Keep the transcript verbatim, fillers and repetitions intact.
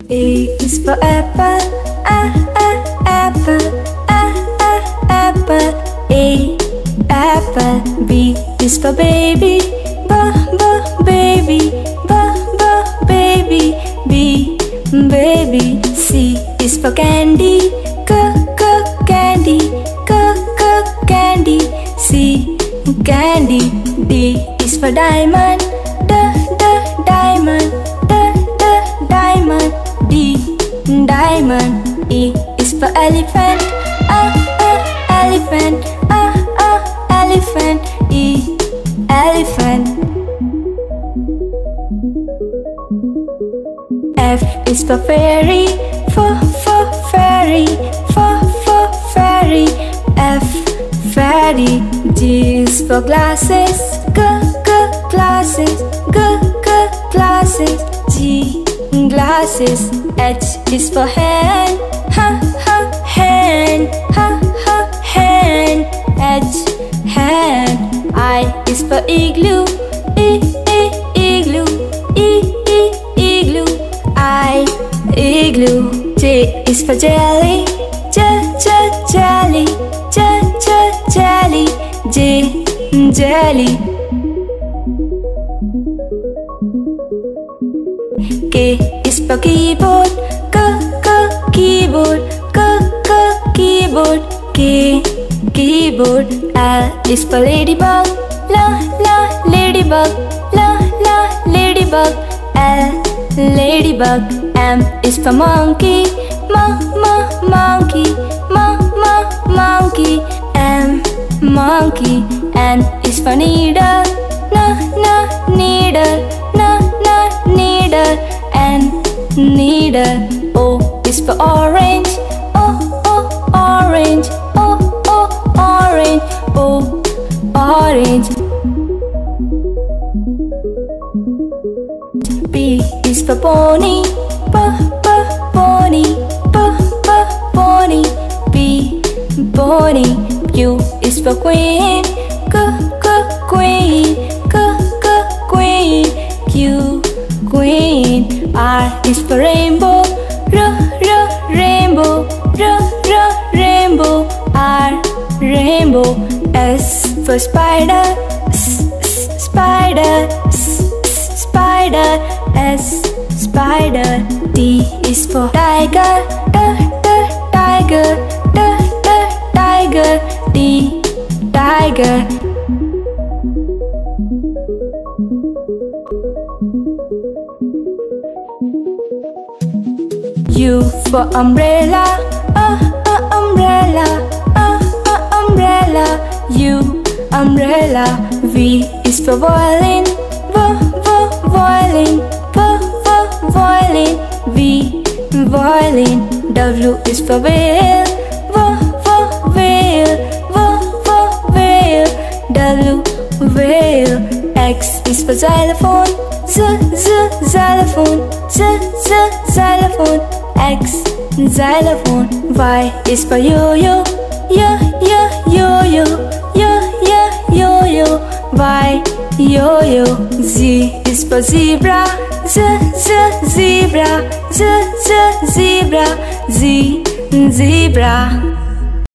A is for apple, a a apple, a a apple. A apple. B is for baby, b b baby, b b baby, b baby. C is for candy, c c candy, c c candy, C candy. D is for diamond, d d diamond, d d diamond, D diamond. E is for elephant, a a elephant, a a elephant, E elephant. F is for fairy, f f fairy, f f fairy, F fairy. G is for glasses, g g glasses, g g glasses, G glasses. H is for hand, h h hand, h h hand, H hand. I is for igloo, e e igloo, e e igloo, I igloo. J is for jelly, j j jelly, j j jelly, J jelly. K is for keyboard, k k keyboard, k k keyboard, K keyboard. L is for ladybug, la la ladybug, la la ladybug, L ladybug. M is for monkey, ma ma monkey, ma ma monkey, M monkey. N is for needle, na na needle, na na needle, N needle. O is for orange, o o orange, o o orange, O orange. P is for pony, p p pony, p p pony, P pony. Q is for queen, k k queen, k k queen, Q queen. R is for rainbow, r r rainbow, r r rainbow, R rainbow. S for spider, s s spider, s s spider, S spider. T is for tiger, t t tiger, t t tiger, T tiger. U for umbrella, a a umbrella, a a umbrella, U umbrella. V is for violin, v v violin, v v violin, V violin. W is for whale, v v whale, v v whale, W whale. X is for xylophone, z z xylophone, z z xylophone, X xylophone. Y is for yo-yo, yo yo yo-yo, yo yo yo-yo, Y yo-yo. Z is for zebra, z z zebra, z z zebra, Z zebra.